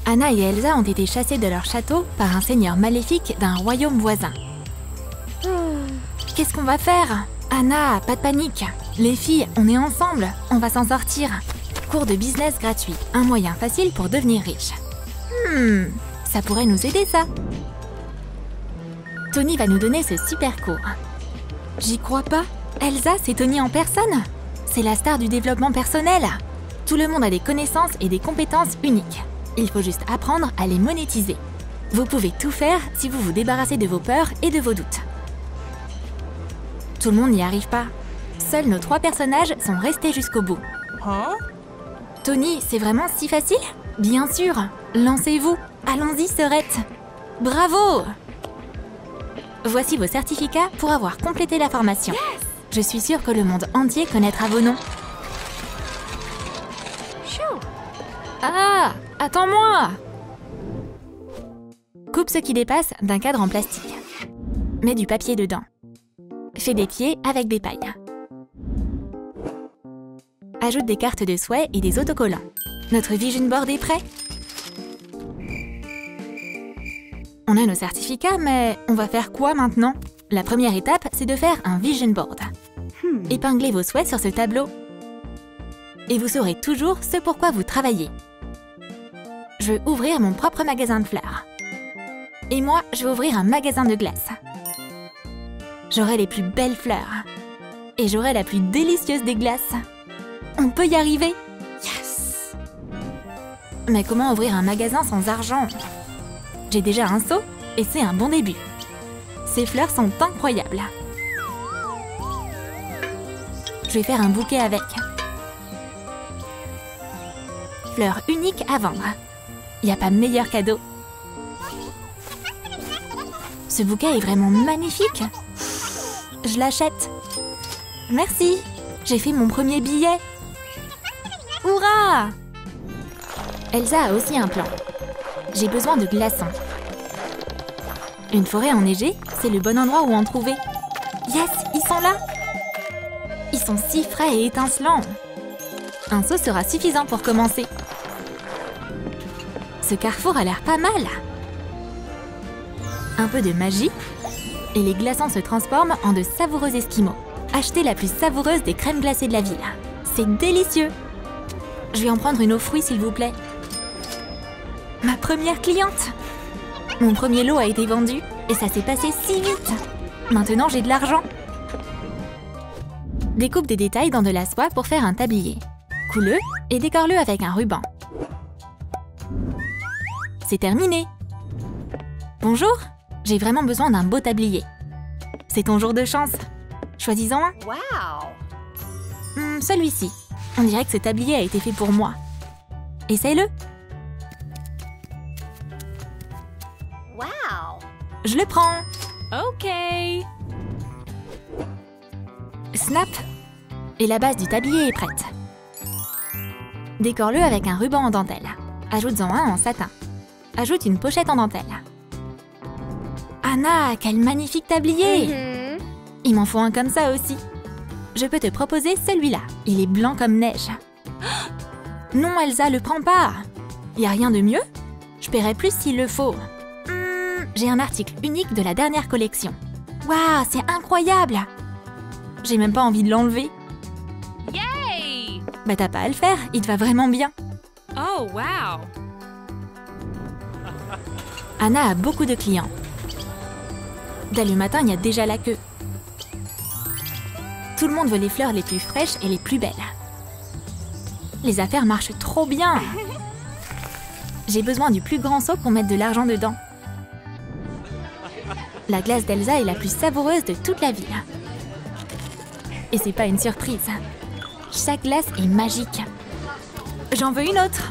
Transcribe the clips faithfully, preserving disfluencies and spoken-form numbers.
Anna et Elsa ont été chassées de leur château par un seigneur maléfique d'un royaume voisin. Qu'est-ce qu'on va faire? Anna, pas de panique. Les filles, on est ensemble, on va s'en sortir. Cours de business gratuit, un moyen facile pour devenir riche. Hmm, ça pourrait nous aider ça. Tony va nous donner ce super cours. J'y crois pas. Elsa, c'est Tony en personne. C'est la star du développement personnel. Tout le monde a des connaissances et des compétences uniques. Il faut juste apprendre à les monétiser. Vous pouvez tout faire si vous vous débarrassez de vos peurs et de vos doutes. Tout le monde n'y arrive pas. Seuls nos trois personnages sont restés jusqu'au bout. Huh? Tony, c'est vraiment si facile? Bien sûr. Lancez-vous. Allons-y, sœurette. Bravo! Voici vos certificats pour avoir complété la formation. Yes! Je suis sûre que le monde entier connaîtra vos noms. Shoo. Ah! Attends-moi! Coupe ce qui dépasse d'un cadre en plastique. Mets du papier dedans. Fais des pieds avec des pailles. Ajoute des cartes de souhait et des autocollants. Notre vision board est prêt? On a nos certificats, mais on va faire quoi maintenant? La première étape, c'est de faire un vision board. Hmm. Épinglez vos souhaits sur ce tableau. Et vous saurez toujours ce pourquoi vous travaillez. Je veux ouvrir mon propre magasin de fleurs. Et moi, je vais ouvrir un magasin de glace. J'aurai les plus belles fleurs. Et j'aurai la plus délicieuse des glaces. On peut y arriver! Yes! Mais comment ouvrir un magasin sans argent? J'ai déjà un seau et c'est un bon début. Ces fleurs sont incroyables. Je vais faire un bouquet avec. Fleurs uniques à vendre. Il n'y a pas meilleur cadeau. Ce bouquet est vraiment magnifique. Je l'achète. Merci. J'ai fait mon premier billet. Hurrah! Elsa a aussi un plan. J'ai besoin de glaçons. Une forêt enneigée, c'est le bon endroit où en trouver. Yes, ils sont là! Ils sont si frais et étincelants. Un seau sera suffisant pour commencer. Ce carrefour a l'air pas mal. Un peu de magie, et les glaçons se transforment en de savoureux esquimaux. Achetez la plus savoureuse des crèmes glacées de la ville. C'est délicieux. Je vais en prendre une aux fruits, s'il vous plaît. Ma première cliente. Mon premier lot a été vendu et ça s'est passé si vite. Maintenant, j'ai de l'argent. Découpe des détails dans de la soie pour faire un tablier. Coule-le et décore-le avec un ruban. C'est terminé. Bonjour, j'ai vraiment besoin d'un beau tablier. C'est ton jour de chance. Choisis-en un. Wow! Hmm, celui-ci. On dirait que ce tablier a été fait pour moi. Essaye-le. Wow! Je le prends. OK! Snap. Et la base du tablier est prête. Décore-le avec un ruban en dentelle. Ajoute-en un en satin. Ajoute une pochette en dentelle. Anna, quel magnifique tablier! Mm-hmm. Il m'en faut un comme ça aussi. Je peux te proposer celui-là. Il est blanc comme neige. Non, Elsa, le prends pas. Y a rien de mieux? Je paierai plus s'il le faut. Hmm, j'ai un article unique de la dernière collection. Waouh, c'est incroyable! J'ai même pas envie de l'enlever. Yay! Bah t'as pas à le faire, il te va vraiment bien. Oh, wow! Anna a beaucoup de clients. Dès le matin, il y a déjà la queue. Tout le monde veut les fleurs les plus fraîches et les plus belles. Les affaires marchent trop bien. J'ai besoin du plus grand seau pour mettre de l'argent dedans. La glace d'Elsa est la plus savoureuse de toute la ville. Et c'est pas une surprise. Chaque glace est magique. J'en veux une autre.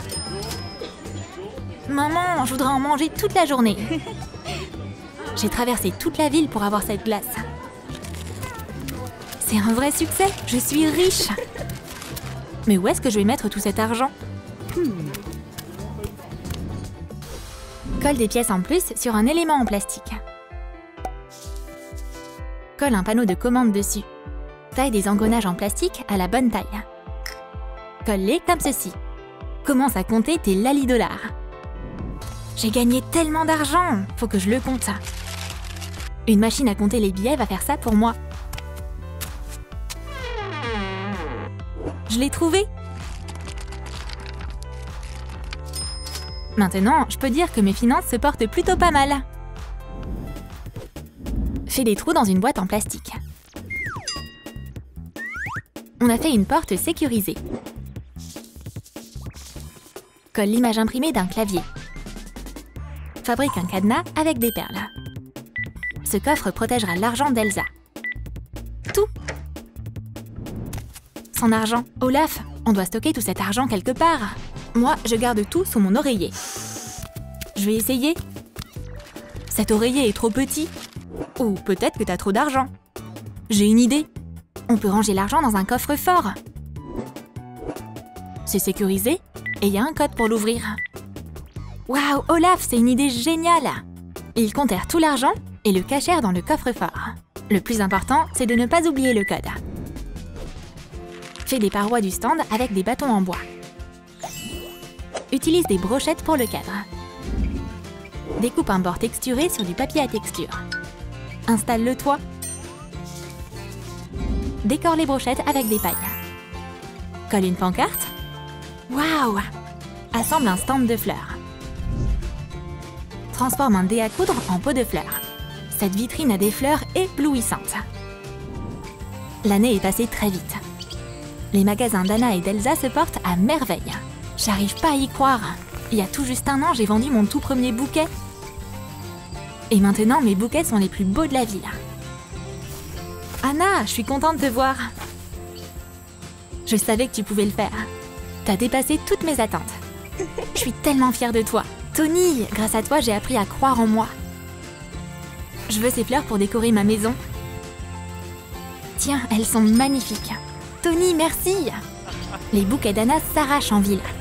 Maman, je voudrais en manger toute la journée. J'ai traversé toute la ville pour avoir cette glace. C'est un vrai succès, je suis riche. Mais où est-ce que je vais mettre tout cet argent? hmm. Colle des pièces en plus sur un élément en plastique. Colle un panneau de commande dessus. Taille des engrenages en plastique à la bonne taille. Colle-les comme ceci. Commence à compter tes lali dollars. J'ai gagné tellement d'argent, faut que je le compte. Une machine à compter les billets va faire ça pour moi. Je l'ai trouvé. Maintenant, je peux dire que mes finances se portent plutôt pas mal. Fais des trous dans une boîte en plastique. On a fait une porte sécurisée. Colle l'image imprimée d'un clavier. Fabrique un cadenas avec des perles. Ce coffre protégera l'argent d'Elsa. Tout. Son argent. Olaf, on doit stocker tout cet argent quelque part. Moi, je garde tout sous mon oreiller. Je vais essayer. Cet oreiller est trop petit. Ou peut-être que t'as trop d'argent. J'ai une idée. On peut ranger l'argent dans un coffre-fort. C'est sécurisé et il y a un code pour l'ouvrir. Waouh, Olaf, c'est une idée géniale! Ils comptèrent tout l'argent et le cachèrent dans le coffre-fort. Le plus important, c'est de ne pas oublier le code. Fais des parois du stand avec des bâtons en bois. Utilise des brochettes pour le cadre. Découpe un bord texturé sur du papier à texture. Installe le toit. Décore les brochettes avec des pailles. Colle une pancarte. Waouh! Assemble un stand de fleurs. Transforme un dé à coudre en pot de fleurs. Cette vitrine a des fleurs éblouissantes. L'année est passée très vite. Les magasins d'Anna et d'Elsa se portent à merveille. J'arrive pas à y croire. Il y a tout juste un an, j'ai vendu mon tout premier bouquet. Et maintenant, mes bouquets sont les plus beaux de la ville. Anna, je suis contente de te voir. Je savais que tu pouvais le faire. T'as dépassé toutes mes attentes. Je suis tellement fière de toi. Tony, grâce à toi, j'ai appris à croire en moi. Je veux ces fleurs pour décorer ma maison. Tiens, elles sont magnifiques. Tony, merci. Les bouquets d'Anna s'arrachent en ville.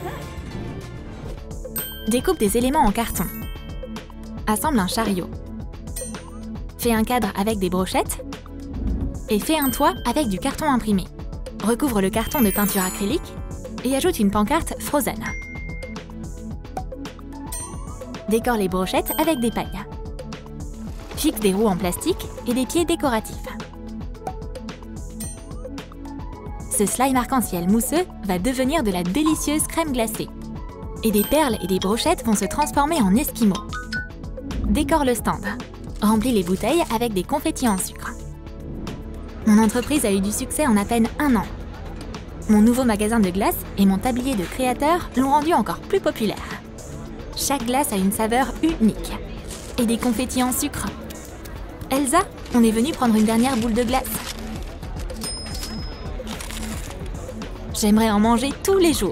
Découpe des éléments en carton. Assemble un chariot. Fais un cadre avec des brochettes. Et fais un toit avec du carton imprimé. Recouvre le carton de peinture acrylique et ajoute une pancarte Frozen. Décore les brochettes avec des pailles. Fixe des roues en plastique et des pieds décoratifs. Ce slime arc-en-ciel mousseux va devenir de la délicieuse crème glacée. Et des perles et des brochettes vont se transformer en esquimaux. Décore le stand. Remplis les bouteilles avec des confettis en sucre. Mon entreprise a eu du succès en à peine un an. Mon nouveau magasin de glace et mon tablier de créateur l'ont rendu encore plus populaire. Chaque glace a une saveur unique. Et des confettis en sucre. Elsa, on est venu prendre une dernière boule de glace. J'aimerais en manger tous les jours.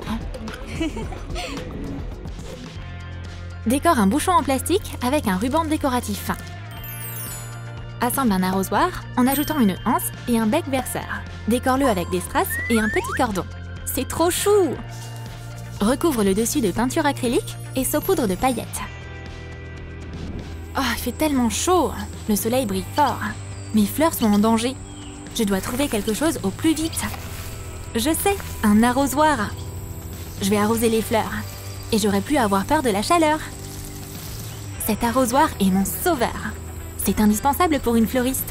Décore un bouchon en plastique avec un ruban décoratif fin. Assemble un arrosoir en ajoutant une anse et un bec verseur. Décore-le avec des strass et un petit cordon. C'est trop chou! Recouvre le dessus de peinture acrylique et saupoudre de paillettes. Oh, il fait tellement chaud! Le soleil brille fort. Mes fleurs sont en danger. Je dois trouver quelque chose au plus vite. Je sais, un arrosoir. Je vais arroser les fleurs. Et j'aurai plus à avoir peur de la chaleur. Cet arrosoir est mon sauveur. C'est indispensable pour une fleuriste.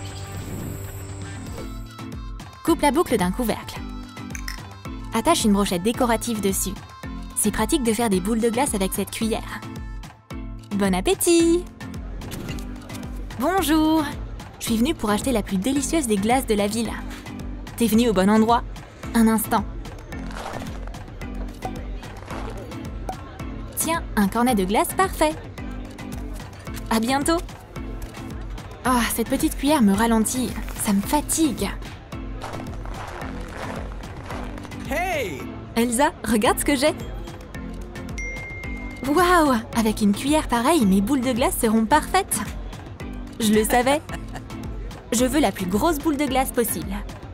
Coupe la boucle d'un couvercle. Attache une brochette décorative dessus. C'est pratique de faire des boules de glace avec cette cuillère. Bon appétit! Bonjour! Je suis venue pour acheter la plus délicieuse des glaces de la ville. T'es venue au bon endroit. Un instant. Tiens, un cornet de glace parfait. À bientôt! Oh, cette petite cuillère me ralentit. Ça me fatigue. Hey! Elsa, regarde ce que j'ai. Waouh! Avec une cuillère pareille, mes boules de glace seront parfaites. Je le savais. Je veux la plus grosse boule de glace possible.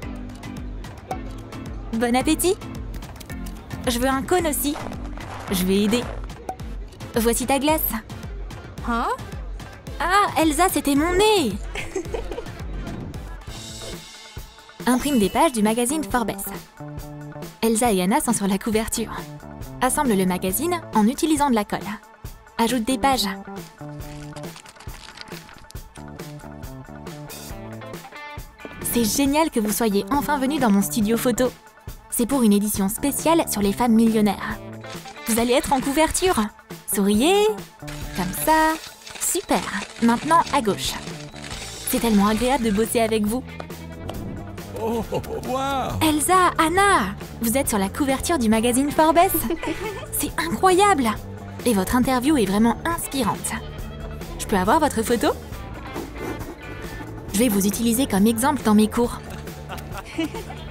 Bon appétit! Je veux un cône aussi. Je vais aider. Voici ta glace. Huh? Ah, Elsa, c'était mon nez! Imprime des pages du magazine Forbes. Elsa et Anna sont sur la couverture. Assemble le magazine en utilisant de la colle. ajoute des pages. C'est génial que vous soyez enfin venu dans mon studio photo. C'est pour une édition spéciale sur les femmes millionnaires. Vous allez être en couverture. Souriez. Comme ça. Super. Maintenant, à gauche. C'est tellement agréable de bosser avec vous. Oh, wow! Elsa, Anna, vous êtes sur la couverture du magazine Forbes. C'est incroyable. Et votre interview est vraiment inspirante. Je peux avoir votre photo? Je vais vous utiliser comme exemple dans mes cours.